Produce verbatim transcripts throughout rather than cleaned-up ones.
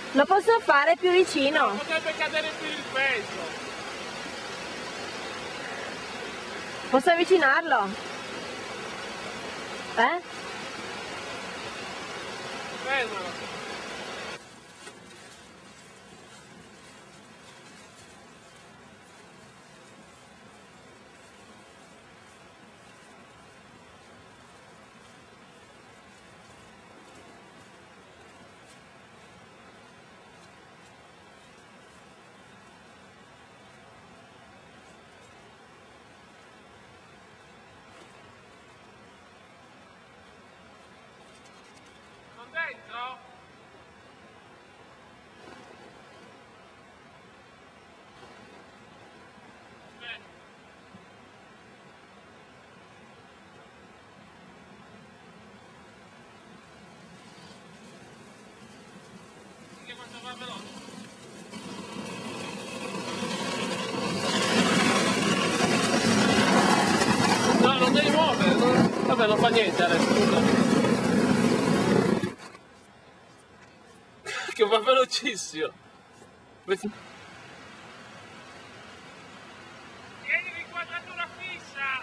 Lo posso fare più vicino. Potrebbe cadere più il peso. Posso avvicinarlo? Eh? Fermalo. Dentro? Bene. Sì, che quanto va veloce. No, non devi muovere, no? Vabbè, non fa niente adesso. Che va velocissimo. Tieni l'inquadratura fissa.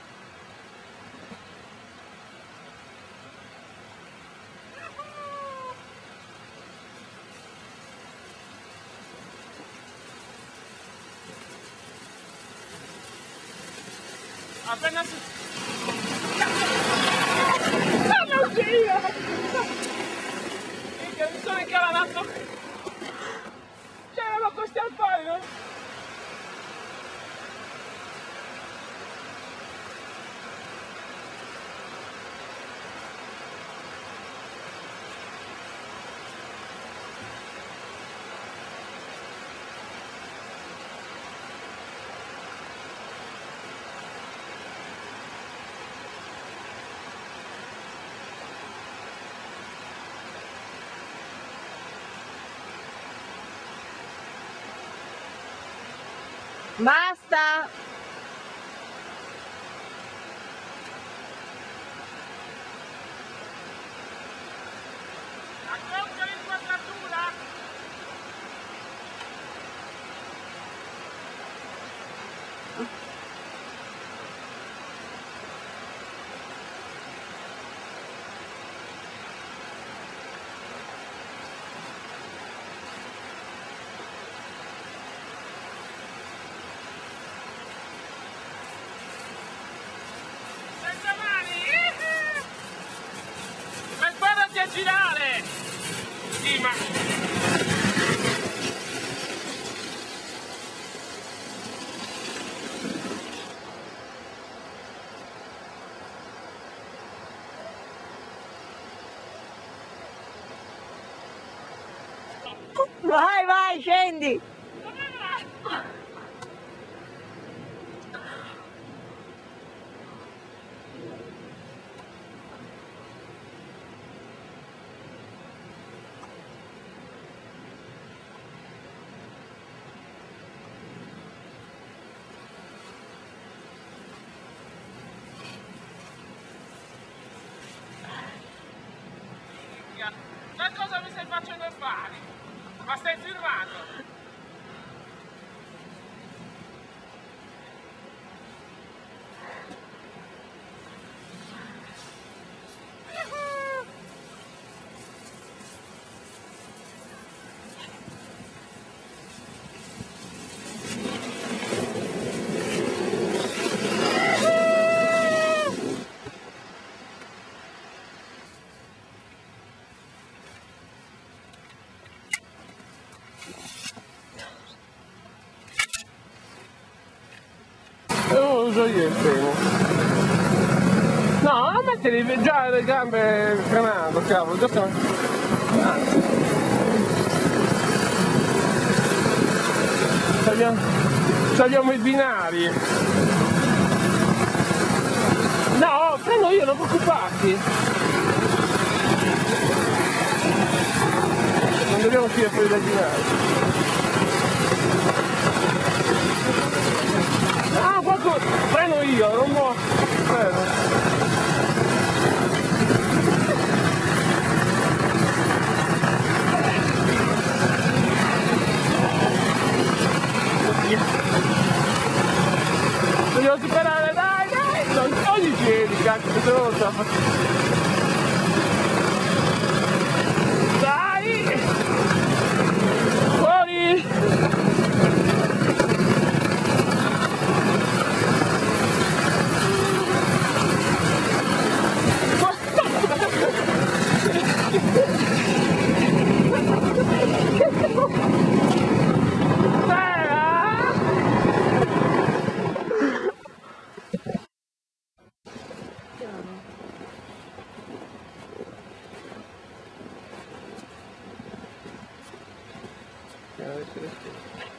Appena si... Oh mio Dio! Mi sono incaranato. C'erano questi alpari, no? Basta! Accorcia l'inquadratura! Senza mani! Ma guardati a girare! Sì, ma... Vai, vai, scendi! Ma cosa mi stai facendo fare? Ma stai filmando? Non uso io il freno. No, non mettere già le gambe frenando, cavolo, già stiamo... Anzi. Tagliamo, tagliamo i binari. No, freno io, non preoccuparti. Non dobbiamo uscire fuori dai binari. Ah, quanto freno io, non può. Freno. sì, sì.